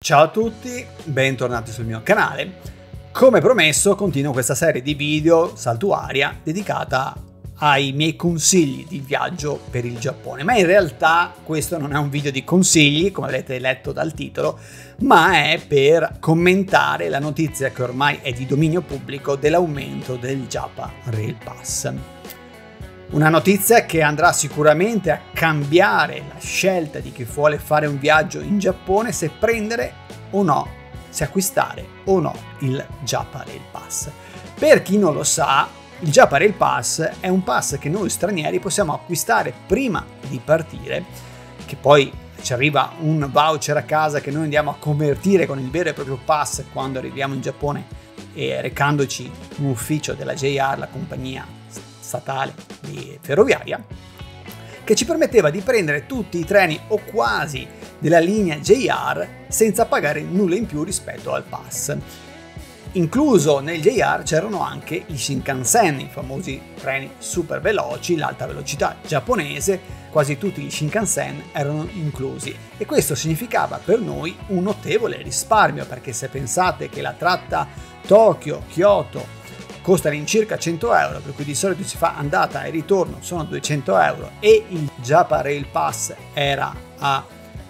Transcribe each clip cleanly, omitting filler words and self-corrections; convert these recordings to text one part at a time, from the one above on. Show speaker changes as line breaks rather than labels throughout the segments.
Ciao a tutti, bentornati sul mio canale. Come promesso continuo questa serie di video saltuaria dedicata ai miei consigli di viaggio per il Giappone, ma in realtà questo non è un video di consigli, come avrete letto dal titolo, ma è per commentare la notizia che ormai è di dominio pubblico dell'aumento del Japan Rail Pass. Una notizia che andrà sicuramente a cambiare la scelta di chi vuole fare un viaggio in Giappone, se prendere o no, se acquistare o no il Japan Rail Pass. Per chi non lo sa, il Japan Rail Pass è un pass che noi stranieri possiamo acquistare prima di partire, che poi ci arriva un voucher a casa che noi andiamo a convertire con il vero e proprio pass quando arriviamo in Giappone e recandoci in un ufficio della JR, la compagnia statale di ferroviaria, che ci permetteva di prendere tutti i treni o quasi della linea JR senza pagare nulla in più rispetto al pass. Incluso nel JR c'erano anche i Shinkansen, i famosi treni super veloci, l'alta velocità giapponese, quasi tutti gli Shinkansen erano inclusi e questo significava per noi un notevole risparmio, perché se pensate che la tratta Tokyo-Kyoto costa all'incirca 100 euro, per cui di solito si fa andata e ritorno, sono 200 euro, e il Japan Rail Pass era a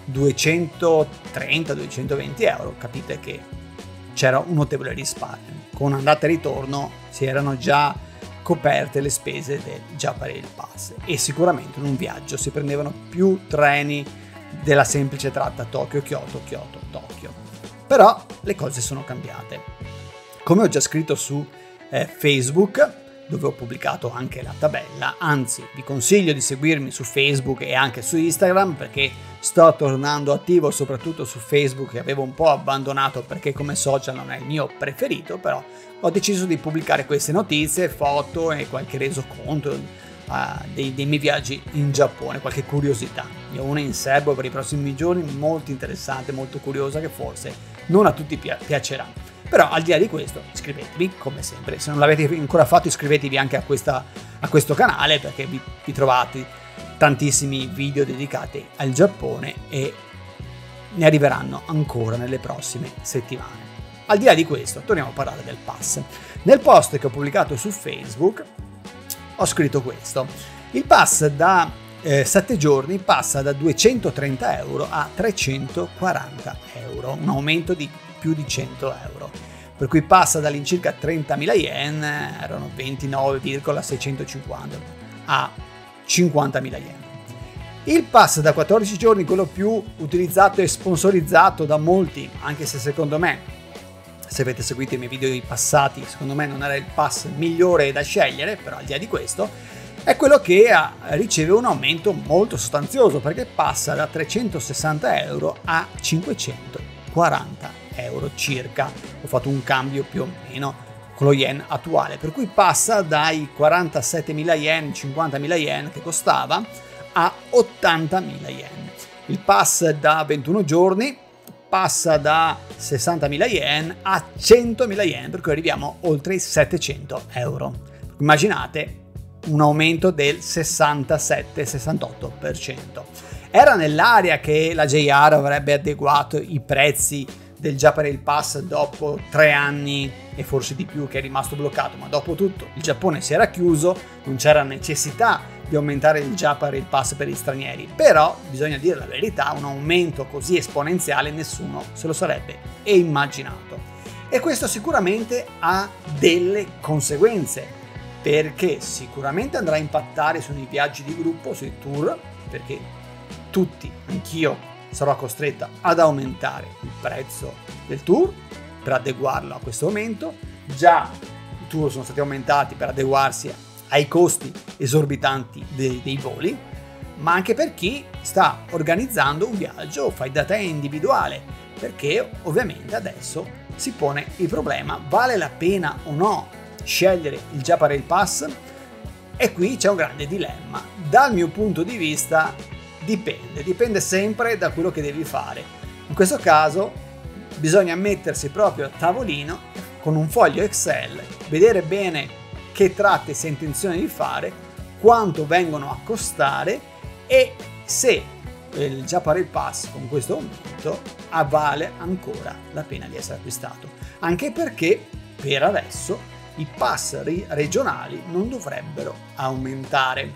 230-220 euro, capite che c'era un notevole risparmio. Con andata e ritorno si erano già coperte le spese del Japan Rail Pass e sicuramente in un viaggio si prendevano più treni della semplice tratta Tokyo-Kyoto, Kyoto-Tokyo. Però le cose sono cambiate. Come ho già scritto su Facebook, dove ho pubblicato anche la tabella, anzi vi consiglio di seguirmi su Facebook e anche su Instagram, perché sto tornando attivo soprattutto su Facebook, che avevo un po' abbandonato perché come social non è il mio preferito, però ho deciso di pubblicare queste notizie, foto e qualche resoconto dei miei viaggi in Giappone, qualche curiosità. Ne ho una in serbo per i prossimi giorni molto interessante, molto curiosa, che forse non a tutti piacerà. Però al di là di questo iscrivetevi come sempre, se non l'avete ancora fatto iscrivetevi anche a questo canale, perché vi trovate tantissimi video dedicati al Giappone e ne arriveranno ancora nelle prossime settimane. Al di là di questo torniamo a parlare del pass. Nel post che ho pubblicato su Facebook ho scritto questo: il pass da 7 giorni passa da 230 euro a 340 euro, un aumento di più di 100 euro, per cui passa dall'incirca 30.000 yen, erano 29,650, a 50.000 yen. Il pass da 14 giorni, quello più utilizzato e sponsorizzato da molti, anche se secondo me, se avete seguito i miei video passati, secondo me non era il pass migliore da scegliere, però al di là di questo, è quello che riceve un aumento molto sostanzioso, perché passa da 360 euro a 540 euro circa. Ho fatto un cambio più o meno con lo yen attuale, per cui passa dai 47.000 yen, 50.000 yen che costava a 80.000 yen. Il pass da 21 giorni passa da 60.000 yen a 100.000 yen, per cui arriviamo oltre i 700 euro. Immaginate un aumento del 67-68%. Era nell'area che la JR avrebbe adeguato i prezzi del Japan Rail Pass dopo 3 anni e forse di più che è rimasto bloccato, ma dopo tutto il Giappone si era chiuso, non c'era necessità di aumentare il Japan Rail Pass per gli stranieri, però bisogna dire la verità, un aumento così esponenziale nessuno se lo sarebbe immaginato, e questo sicuramente ha delle conseguenze, perché sicuramente andrà a impattare sui viaggi di gruppo, sui tour, perché tutti, anch'io, sarò costretta ad aumentare il prezzo del tour per adeguarlo a questo aumento. Già i tour sono stati aumentati per adeguarsi ai costi esorbitanti dei voli, ma anche per chi sta organizzando un viaggio fai da te individuale, perché ovviamente adesso si pone il problema: vale la pena o no scegliere il Japan Rail Pass? E qui c'è un grande dilemma. Dal mio punto di vista dipende sempre da quello che devi fare. In questo caso bisogna mettersi proprio a tavolino con un foglio Excel, vedere bene che tratte si ha intenzione di fare, quanto vengono a costare e se il Japan Rail Pass con questo aumento vale ancora la pena di essere acquistato, anche perché per adesso i pass regionali non dovrebbero aumentare,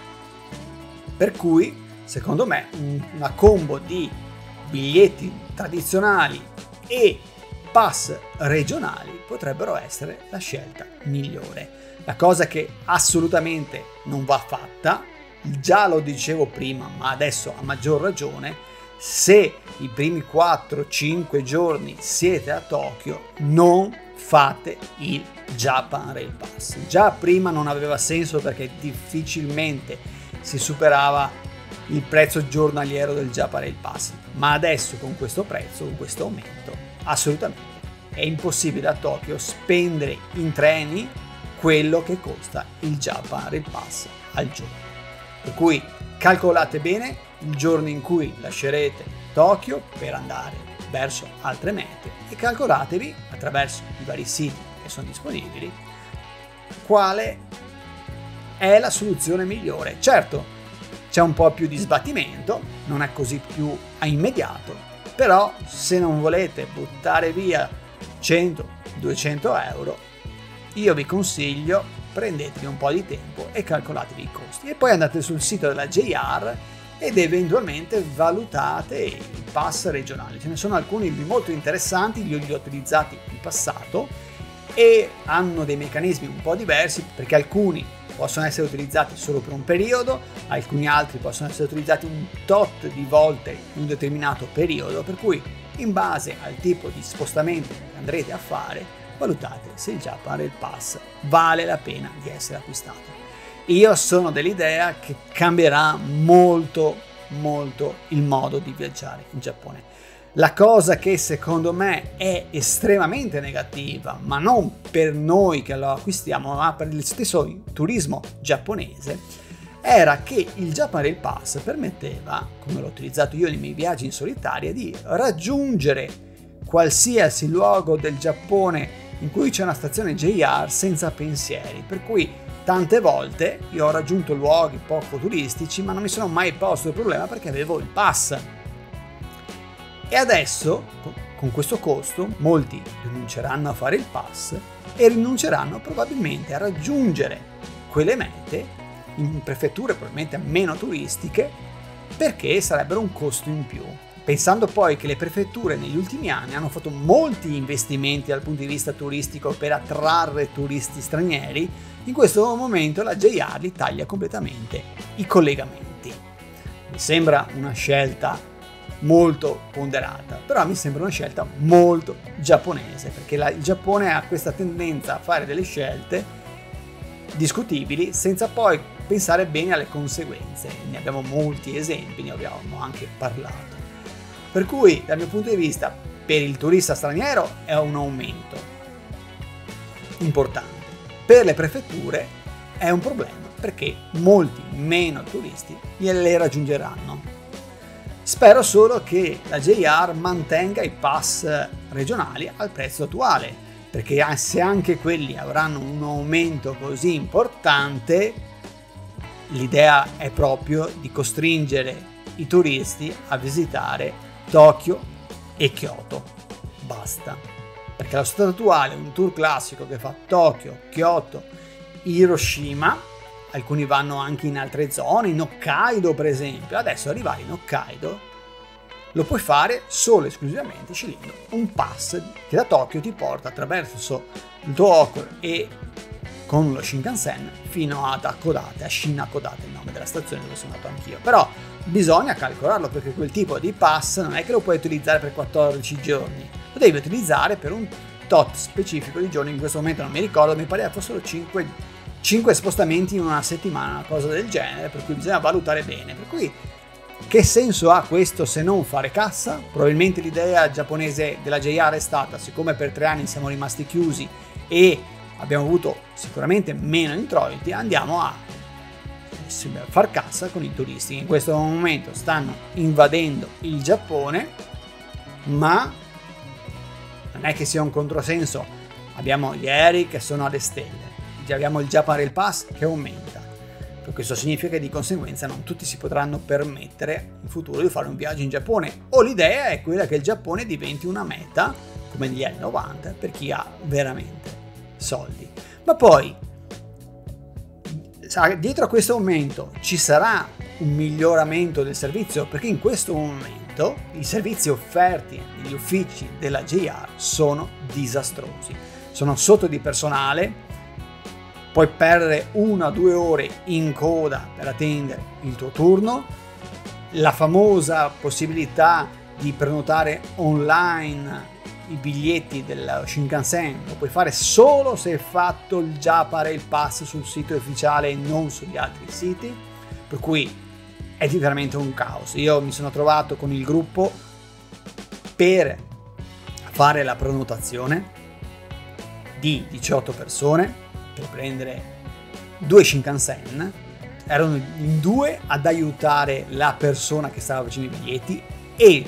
per cui secondo me una combo di biglietti tradizionali e pass regionali potrebbero essere la scelta migliore. La cosa che assolutamente non va fatta, già lo dicevo prima, ma adesso a maggior ragione, se i primi 4-5 giorni siete a Tokyo, non fate il Japan Rail Pass. Già prima non aveva senso perché difficilmente si superava il prezzo giornaliero del Japan Rail Pass, ma adesso con questo prezzo, con questo aumento, assolutamente è impossibile a Tokyo spendere in treni quello che costa il Japan Rail Pass al giorno. Per cui calcolate bene il giorno in cui lascerete Tokyo per andare verso altre mete e calcolatevi attraverso i vari siti che sono disponibili quale è la soluzione migliore. Certo, c'è un po' più di sbattimento, non è così più immediato, però se non volete buttare via 100-200 euro, io vi consiglio prendetevi un po' di tempo e calcolatevi i costi e poi andate sul sito della JR ed eventualmente valutate i pass regionali. Ce ne sono alcuni molto interessanti, io li ho utilizzati in passato e hanno dei meccanismi un po' diversi, perché alcuni possono essere utilizzati solo per un periodo, alcuni altri possono essere utilizzati un tot di volte in un determinato periodo, per cui in base al tipo di spostamento che andrete a fare valutate se il Japan Rail Pass vale la pena di essere acquistato. Io sono dell'idea che cambierà molto il modo di viaggiare in Giappone. La cosa che secondo me è estremamente negativa, ma non per noi che lo acquistiamo, ma per il stesso turismo giapponese, era che il Japan Rail Pass permetteva, come l'ho utilizzato io nei miei viaggi in solitaria, di raggiungere qualsiasi luogo del Giappone in cui c'è una stazione JR senza pensieri, per cui tante volte io ho raggiunto luoghi poco turistici ma non mi sono mai posto il problema perché avevo il pass. E adesso con questo costo molti rinunceranno a fare il pass e rinunceranno probabilmente a raggiungere quelle mete in prefetture probabilmente meno turistiche, perché sarebbero un costo in più. Pensando poi che le prefetture negli ultimi anni hanno fatto molti investimenti dal punto di vista turistico per attrarre turisti stranieri, in questo momento la JR li taglia completamente i collegamenti. Mi sembra una scelta molto ponderata, però mi sembra una scelta molto giapponese, perché il Giappone ha questa tendenza a fare delle scelte discutibili senza poi pensare bene alle conseguenze. Ne abbiamo molti esempi, ne abbiamo anche parlato. Per cui, dal mio punto di vista, per il turista straniero è un aumento importante. Per le prefetture è un problema, perché molti meno turisti le raggiungeranno. Spero solo che la JR mantenga i pass regionali al prezzo attuale, perché se anche quelli avranno un aumento così importante, l'idea è proprio di costringere i turisti a visitare Tokyo e Kyoto. Basta. Perché allo stato attuale un tour classico che fa Tokyo, Kyoto, Hiroshima, alcuni vanno anche in altre zone, in Hokkaido per esempio. Adesso arrivare in Hokkaido lo puoi fare solo e esclusivamente scegliendo un pass che da Tokyo ti porta attraverso il Tohoku e con lo Shinkansen fino ad Hakodate, a Shin Hakodate, il nome della stazione dove sono andato anch'io. Però bisogna calcolarlo, perché quel tipo di pass non è che lo puoi utilizzare per 14 giorni, lo devi utilizzare per un tot specifico di giorni. In questo momento non mi ricordo, mi pare fossero 5 spostamenti in una settimana, una cosa del genere, per cui bisogna valutare bene. Per cui che senso ha questo se non fare cassa? Probabilmente l'idea giapponese della JR è stata, siccome per 3 anni siamo rimasti chiusi e abbiamo avuto sicuramente meno introiti, andiamo a far cassa con i turisti che in questo momento stanno invadendo il Giappone, ma non è che sia un controsenso. Abbiamo gli aerei che sono alle stelle, abbiamo il Japan Rail Pass che aumenta, per Questo significa che di conseguenza non tutti si potranno permettere in futuro di fare un viaggio in Giappone, o l'idea è quella che il Giappone diventi una meta, come negli anni 90, per chi ha veramente soldi. Ma poi, dietro a questo aumento ci sarà un miglioramento del servizio, perché in questo momento i servizi offerti negli uffici della JR sono disastrosi. Sono sotto di personale, puoi perdere 1 o 2 ore in coda per attendere il tuo turno, la famosa possibilità di prenotare online i biglietti del Shinkansen lo puoi fare solo se hai fatto il Japan Pass sul sito ufficiale e non sugli altri siti, per cui è veramente un caos. Io mi sono trovato con il gruppo per fare la prenotazione di 18 persone per prendere 2 Shinkansen. Erano in 2 ad aiutare la persona che stava facendo i biglietti e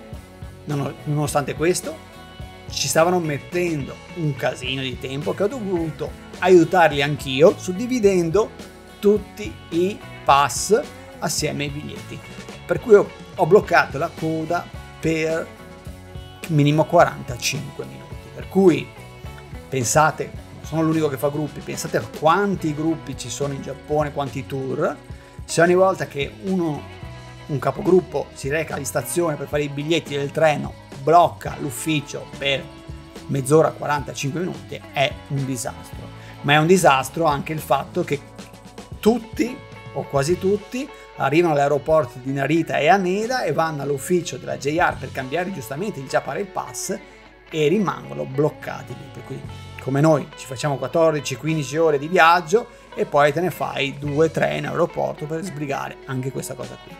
nonostante questo ci stavano mettendo un casino di tempo che ho dovuto aiutarli anch'io, suddividendo tutti i pass assieme ai biglietti, per cui ho bloccato la coda per minimo 45 minuti. Per cui pensate, non sono l'unico che fa gruppi, pensate a quanti gruppi ci sono in Giappone, quanti tour. Se ogni volta che un capogruppo si reca in stazione per fare i biglietti del treno blocca l'ufficio per mezz'ora, 45 minuti, è un disastro. Ma è un disastro anche il fatto che tutti o quasi tutti arrivano all'aeroporto di Narita e Haneda e vanno all'ufficio della JR per cambiare giustamente il Japan Pass e rimangono bloccati lì. Per cui, come noi, ci facciamo 14-15 ore di viaggio e poi te ne fai 2-3 in aeroporto per sbrigare anche questa cosa qui.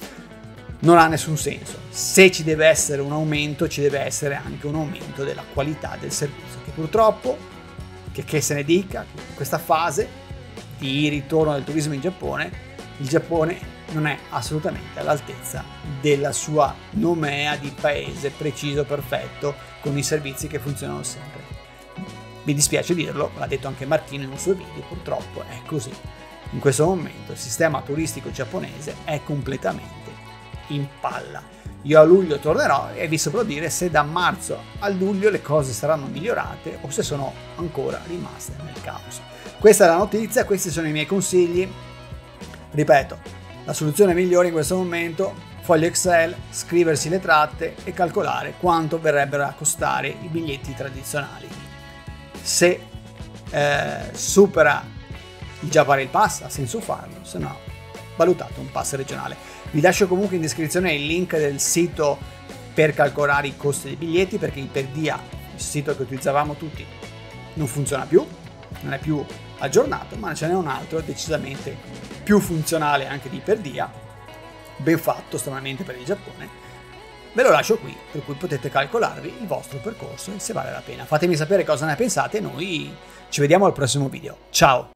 Non ha nessun senso. Se ci deve essere un aumento, ci deve essere anche un aumento della qualità del servizio, che purtroppo, che se ne dica, in questa fase di ritorno del turismo in Giappone, il Giappone non è assolutamente all'altezza della sua nomea di paese preciso, perfetto, con i servizi che funzionano sempre. Mi dispiace dirlo, l'ha detto anche Martino in un suo video, purtroppo è così. In questo momento il sistema turistico giapponese è completamente in palla. Io a luglio tornerò e vi saprò dire se da marzo a luglio le cose saranno migliorate o se sono ancora rimaste nel caos. Questa è la notizia, questi sono i miei consigli. Ripeto, la soluzione migliore in questo momento: foglio Excel, scriversi le tratte e calcolare quanto verrebbero a costare i biglietti tradizionali. Se supera il Japan Pass ha senso farlo, se no valutate un pass regionale. Vi lascio comunque in descrizione il link del sito per calcolare i costi dei biglietti, perché Iperdia, il sito che utilizzavamo tutti, non funziona più, non è più aggiornato, ma ce n'è un altro decisamente più funzionale anche di Iperdia, ben fatto stranamente per il Giappone. Ve lo lascio qui, per cui potete calcolarvi il vostro percorso e se vale la pena. Fatemi sapere cosa ne pensate e noi ci vediamo al prossimo video. Ciao!